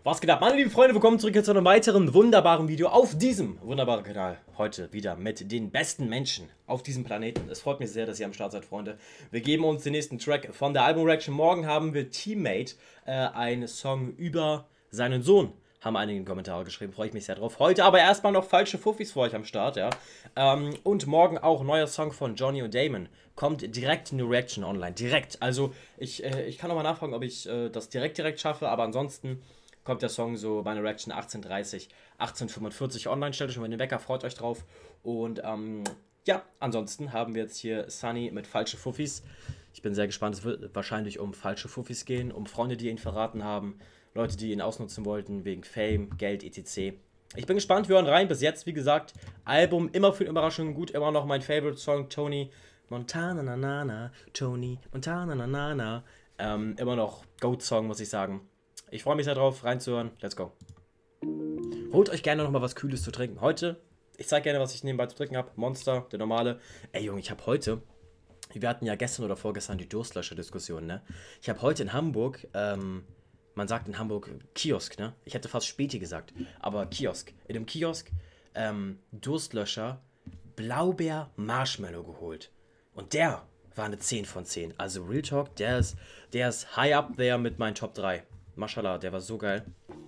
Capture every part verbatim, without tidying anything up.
Was geht ab, meine lieben Freunde, willkommen zurück zu einem weiteren wunderbaren Video auf diesem wunderbaren Kanal. Heute wieder mit den besten Menschen auf diesem Planeten. Es freut mich sehr, dass ihr am Start seid, Freunde. Wir geben uns den nächsten Track von der Album-Reaction. Morgen haben wir Teammate, äh, einen Song über seinen Sohn. Haben einige Kommentare geschrieben, freue ich mich sehr drauf. Heute aber erstmal noch falsche Fuffis für euch am Start, ja. Ähm, und morgen auch neuer Song von Johnny und Damon. Kommt direkt in die Reaction online, direkt. Also ich, äh, ich kann nochmal nachfragen, ob ich äh, das direkt direkt schaffe, aber ansonsten kommt der Song so bei einer Reaction achtzehn Uhr dreißig, achtzehn Uhr fünfundvierzig online. Stellt euch schon mal den Wecker, freut euch drauf. Und ähm, ja, ansonsten haben wir jetzt hier Sunny mit falsche Fuffis. Ich bin sehr gespannt, es wird wahrscheinlich um falsche Fuffis gehen, um Freunde, die ihn verraten haben, Leute, die ihn ausnutzen wollten, wegen Fame, Geld, et cetera. Ich bin gespannt, wir hören rein. Bis jetzt, wie gesagt, Album immer für Überraschungen gut, immer noch mein Favorite-Song, Tony Montana, na, na, na, Tony Montana, na, na, na. Ähm, immer noch Goat-Song, muss ich sagen. Ich freue mich sehr drauf, reinzuhören. Let's go. Holt euch gerne nochmal was Kühles zu trinken. Heute, ich zeige gerne, was ich nebenbei zu trinken habe. Monster, der normale. Ey, Junge, ich habe heute, wir hatten ja gestern oder vorgestern die Durstlöscher-Diskussion, ne? Ich habe heute in Hamburg, ähm, man sagt in Hamburg Kiosk, ne? Ich hätte fast Späti gesagt, aber Kiosk. In dem Kiosk, ähm, Durstlöscher, Blaubeer-Marshmallow geholt. Und der war eine zehn von zehn. Also Real Talk, der ist, der ist high up there mit meinen Top drei. Mashallah, der war so geil.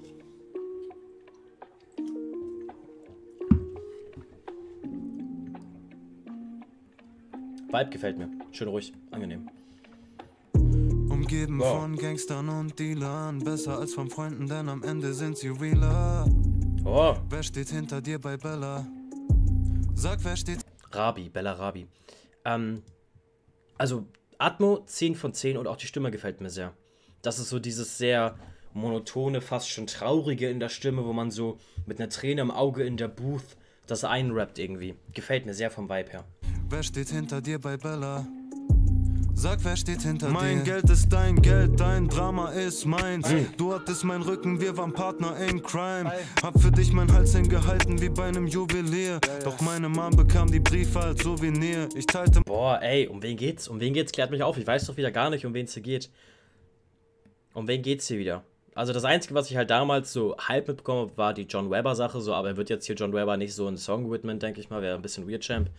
Vibe gefällt mir. Schön ruhig, angenehm. Umgeben wow. von Gangstern und Dealern, besser als von Freunden, denn am Ende sind sie realer. Oh. Wer steht hinter dir bei Bella? Sag, wer steht... Rabi, Bella Rabi. Ähm, also Atmo zehn von zehn und auch die Stimme gefällt mir sehr. Das ist so dieses sehr monotone, fast schon traurige in der Stimme, wo man so mit einer Träne im Auge in der Booth das einrappt irgendwie. Gefällt mir sehr vom Vibe her. Wer steht hinter dir bei Bella? Sag, wer steht hinter mein dir? Mein Geld ist dein Geld, dein Drama ist meins. Hey. Du hattest meinen Rücken, wir waren Partner in Crime. Hey. Hab für dich mein Hals hingehalten wie bei einem Juwelier. Ja, ja. Doch meine Mom bekam die Briefe als Souvenir. Ich teilte... Boah, ey, um wen geht's? Um wen geht's? Klärt mich auf. Ich weiß doch wieder gar nicht, um wen es hier geht. Um wen geht's hier wieder? Also das Einzige, was ich halt damals so halb mitbekommen habe, war die John Webber Sache. So, aber er wird jetzt hier John Webber nicht so einen Song widmen, denke ich mal. Wäre ein bisschen weird, Champ.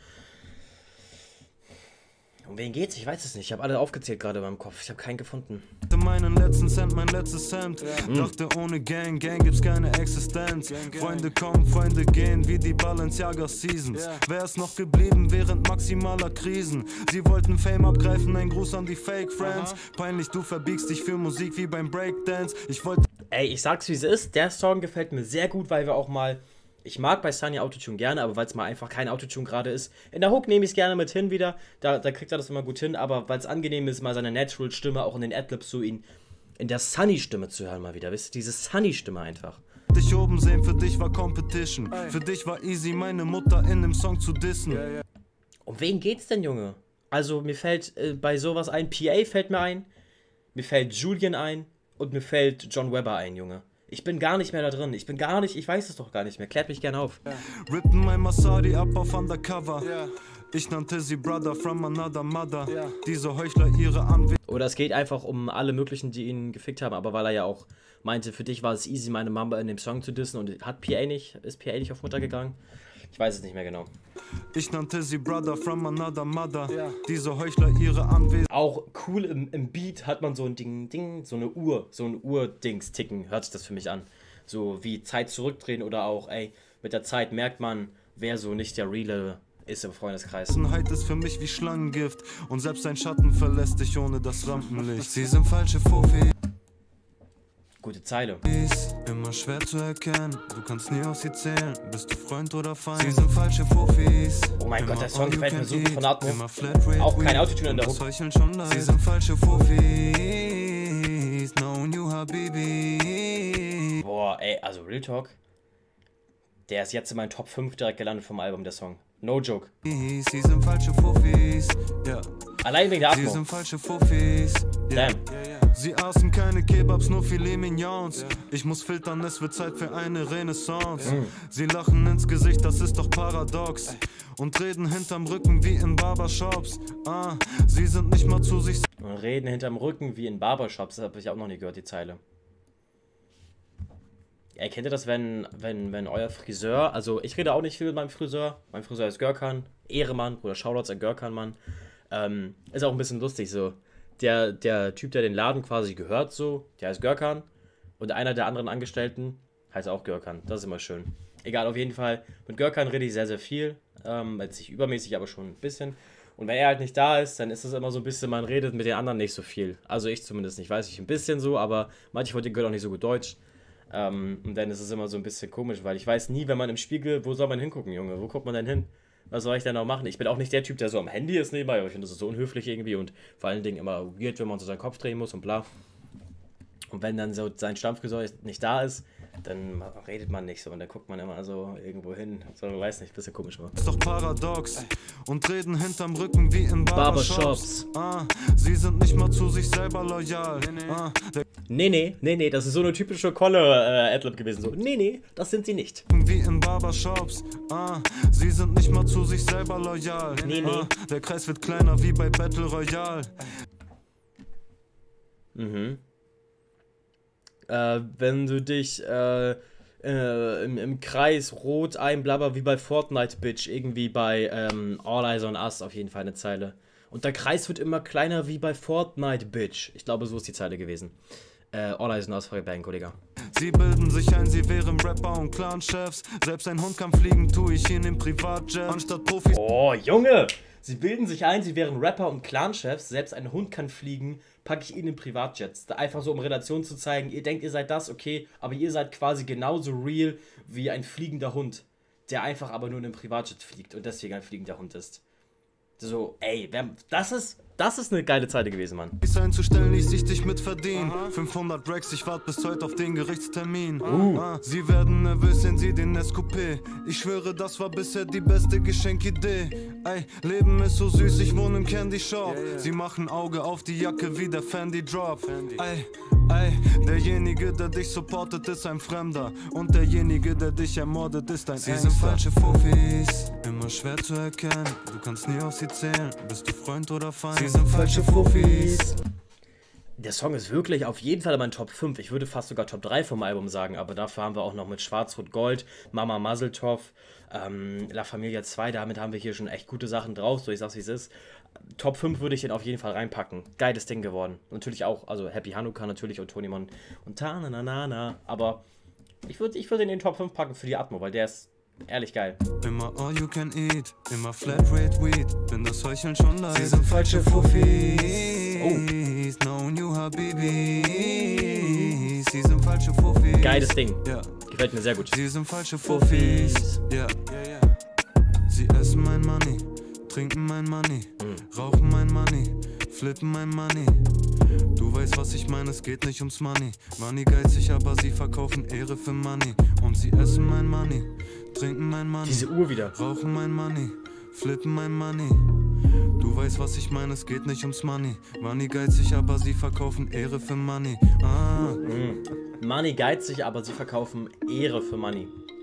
Um wen geht's? Ich weiß es nicht. Ich habe alle aufgezählt gerade in meinem Kopf. Ich habe keinen gefunden. Meinen letzten Cent, mein letztes Cent. Ja. Dachte, ohne Gang, Gang gibt's keine Existenz. Gang, Gang. Freunde kommen, Freunde gehen, wie die Balenciaga Seasons. Ja. Wer ist noch geblieben während maximaler Krisen? Sie wollten Fame abgreifen, ein Gruß an die Fake Friends. Aha. Peinlich, du verbiegst dich für Musik wie beim Breakdance. Ich wollte... Ey, ich sag's wie es ist. Der Song gefällt mir sehr gut, weil wir auch mal... Ich mag bei Sunny Autotune gerne, aber weil es mal einfach kein Autotune gerade ist. In der Hook nehme ich es gerne mit hin wieder, da, da kriegt er das immer gut hin, aber weil es angenehm ist, mal seine Natural-Stimme auch in den Adlibs so ihn in der Sunny-Stimme zu hören mal wieder, wisst ihr, diese Sunny-Stimme einfach. Dich oben sehen, für dich war Competition, Ey. Für dich war easy, meine Mutter in dem Song zu dissen. Ja, ja. Um wen geht's denn, Junge? Also mir fällt äh, bei sowas ein, P A fällt mir ein, mir fällt Julian ein und mir fällt John Webber ein, Junge. Ich bin gar nicht mehr da drin. Ich bin gar nicht, ich weiß es doch gar nicht mehr. Klärt mich gerne auf. Yeah. Rippen mein Masadi ab auf Undercover. Yeah. Ich nannte sie Brother from another mother. Yeah. Diese Heuchler ihre Anwesend. Oder es geht einfach um alle möglichen, die ihn gefickt haben. Aber weil er ja auch meinte, für dich war es easy, meine Mama in dem Song zu dissen. Und hat P A nicht, ist P A nicht auf Mutter gegangen? Ich weiß es nicht mehr genau. Ich nannte sie Brother from another mother. Yeah. Diese Heuchler ihre Anwesend. Auch cool im, im Beat hat man so ein Ding, Ding, so eine Uhr, so ein Uhr-Dings ticken, hört sich das für mich an. So wie Zeit zurückdrehen oder auch, ey, mit der Zeit merkt man, wer so nicht der Reale ist im Freundeskreis. Heit ist für mich wie Schlangengift und selbst ein Schatten verlässt dich ohne das Rampenlicht. Sie sind falsche Profi. Gute Zeile. Immer schwer zu erkennen, du kannst nie auf sie zählen, bist du Freund oder Feind. Sie sind falsche Profis. Oh mein Gott, der Song gefällt mir so gut von Atmo. Auch kein Autotune in der Hook. Sie sind falsche Profis. No new Habibi. Boah, ey, also Real Talk. Der ist jetzt in meinen Top fünf direkt gelandet vom Album, der Song. No joke. Sie sind falsche Profis. Ja. Allein wegen der Atmo. Sie sind falsche Profis. Damn. Sie aßen keine Kebabs, nur Filet Mignons. Ich muss filtern, es wird Zeit für eine Renaissance. Mm. Sie lachen ins Gesicht, das ist doch paradox. Und reden hinterm Rücken wie in Barbershops. Ah, sie sind nicht mal zu sich. Und reden hinterm Rücken wie in Barbershops, das habe ich auch noch nie gehört, die Zeile. Ey, kennt ihr das, wenn, wenn, wenn euer Friseur, also ich rede auch nicht viel mit meinem Friseur, mein Friseur ist Görkan, Ehremann, oder Shoutouts an Görkan, Mann, ähm, ist auch ein bisschen lustig so. Der, der Typ, der den Laden quasi gehört so, der heißt Görkan und einer der anderen Angestellten heißt auch Görkan, das ist immer schön. Egal, auf jeden Fall, mit Görkan rede ich sehr, sehr viel, ähm, jetzt nicht übermäßig, aber schon ein bisschen. Und wenn er halt nicht da ist, dann ist es immer so ein bisschen, man redet mit den anderen nicht so viel. Also ich zumindest nicht, weiß ich ein bisschen so, aber manche von denen können auch nicht so gut Deutsch. Ähm, und dann ist es immer so ein bisschen komisch, weil ich weiß nie, wenn man im Spiegel, wo soll man hingucken, Junge? Wo guckt man denn hin? Was soll ich denn auch machen? Ich bin auch nicht der Typ, der so am Handy ist nebenbei, aber ich finde das ist so unhöflich irgendwie und vor allen Dingen immer weird, wenn man so seinen Kopf drehen muss und bla. Und wenn dann so sein Stammfriseur nicht da ist, dann redet man nicht so und dann guckt man immer so irgendwo hin. So, weiß nicht, bisschen komisch war. Ist doch paradox und reden hinterm Rücken wie in Barbershops. Ah, sie sind nicht mal zu sich selber loyal. Ah, nee, nee, nee, nee, das ist so eine typische Kolle-Adlib gewesen. So, nee, nee, das sind sie nicht. Wie in Barbershops. Ah, sie sind nicht mal zu sich selber loyal. Nee, nee. Ah, der Kreis wird kleiner wie bei Battle Royale. Mhm. Äh, wenn du dich äh, äh, im, im Kreis rot einblabber wie bei Fortnite, Bitch, irgendwie bei ähm, All Eyes on Us auf jeden Fall eine Zeile. Und der Kreis wird immer kleiner wie bei Fortnite, Bitch. Ich glaube, so ist die Zeile gewesen. Äh, All Eyes on Us von Bang, Kollege. Sie bilden sich ein, sie wären Rapper und Clan-Chefs. Selbst ein Hund kann fliegen, tue ich ihn im Privatjet. Anstatt Profis. Oh, Junge! Sie bilden sich ein, sie wären Rapper und Clan-Chefs. Selbst ein Hund kann fliegen, packe ich ihn in Privatjets. Einfach so, um Relation zu zeigen. Ihr denkt, ihr seid das, okay, aber ihr seid quasi genauso real wie ein fliegender Hund, der einfach aber nur in einem Privatjet fliegt und deswegen ein fliegender Hund ist. So, ey, das ist, das ist eine geile Zeit gewesen, Mann. Einzustellen ließ ich dich mit verdienen. fünfhundert Racks, ich warte bis heute auf den Gerichtstermin. Uh. Ah, sie werden nervös, sehen sie den S Q P. Ich schwöre, das war bisher die beste Geschenkidee. Ey, Leben ist so süß, ich wohne im Candy Shop. Yeah, yeah. Sie machen Auge auf die Jacke wie der Fendi Drop. Fendi. Ey, ey, derjenige, der dich supportet, ist ein Fremder. Und derjenige, der dich ermordet, ist ein Sie Ängster. Sind falsche Fufis, immer schwer zu erkennen. Du kannst nie auf sie zählen, bist du Freund oder Feind? Sie sind falsche Fufis. Der Song ist wirklich auf jeden Fall in meinen Top fünf. Ich würde fast sogar Top drei vom Album sagen, aber dafür haben wir auch noch mit Schwarz-Rot-Gold, Mama Mazeltov, ähm, La Familia zwei, damit haben wir hier schon echt gute Sachen drauf, so ich sag's wie es ist. Top fünf würde ich den auf jeden Fall reinpacken. Geiles Ding geworden. Natürlich auch, also Happy Hanukkah natürlich und Tony Mon und Ta-na-na-na-na, aber ich würde ich würd in den Top fünf packen für die Atmo, weil der ist ehrlich geil. Immer all you can eat, immer Flatrate Weed, bin das Heucheln schon leid. Sie sind falsche Fuffis, oh. No new Habibis. Sie sind falsche Fuffis. Geiles Ding, ja. Gefällt mir sehr gut. Sie sind falsche Fuffis, ja. Ja, ja. Sie essen mein Money, trinken mein Money, mm. rauchen mein Money, flippen mein Money. Du weißt, was ich meine, es geht nicht ums Money. Money geizig, aber sie verkaufen Ehre für Money. Und sie essen mein Money, trinken mein Money. Diese Uhr wieder. Rauchen mein Money, flippen mein Money. Du weißt, was ich meine, es geht nicht ums Money. Money geizig, aber sie verkaufen Ehre für Money. Ah. Mm. Money geizig, aber sie verkaufen Ehre für Money.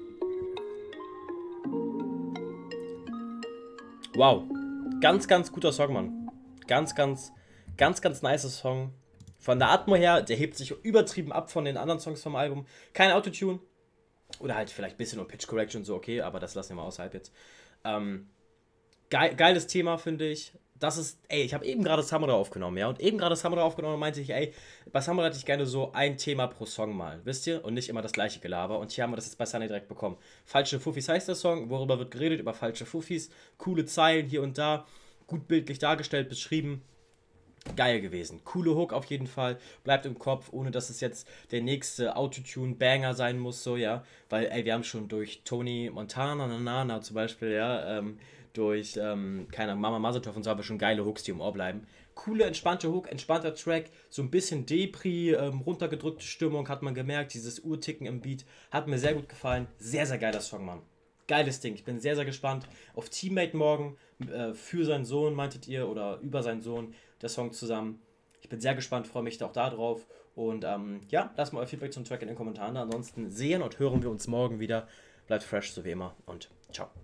Wow. Ganz, ganz guter Song, Mann. Ganz, ganz, ganz, ganz nice Song. Von der Atmo her, der hebt sich übertrieben ab von den anderen Songs vom Album. Kein Autotune. Oder halt vielleicht ein bisschen und Pitch Correction so, okay, aber das lassen wir mal außerhalb jetzt. Ähm, geil, geiles Thema, finde ich. Das ist, ey, ich habe eben gerade Samurai aufgenommen, ja, und eben gerade Samurai aufgenommen und meinte ich, ey, bei Samurai hätte ich gerne so ein Thema pro Song mal, wisst ihr? Und nicht immer das gleiche Gelaber. Und hier haben wir das jetzt bei Sunny direkt bekommen. Falsche Fuffis heißt der Song, worüber wird geredet? Über falsche Fuffis. Coole Zeilen hier und da, gut bildlich dargestellt, beschrieben. Geil gewesen. Coole Hook auf jeden Fall. Bleibt im Kopf, ohne dass es jetzt der nächste Autotune-Banger sein muss, so, ja. Weil, ey, wir haben schon durch Tony Montana, Nana zum Beispiel, ja, ähm, durch, ähm, keine Ahnung, Mama Mazeltov und so haben wir schon geile Hooks, die im Ohr bleiben. Coole, entspannte Hook, entspannter Track, so ein bisschen Depri, ähm, runtergedrückte Stimmung, hat man gemerkt, dieses Uhrticken im Beat, hat mir sehr gut gefallen. Sehr, sehr geiler Song, Mann. Geiles Ding. Ich bin sehr, sehr gespannt auf Teammate morgen, äh, für seinen Sohn, meintet ihr, oder über seinen Sohn, der Song zusammen. Ich bin sehr gespannt, freue mich auch da drauf. Und ähm, ja, lasst mal euer Feedback zum Track in den Kommentaren da. Ansonsten sehen und hören wir uns morgen wieder. Bleibt fresh, so wie immer, und ciao.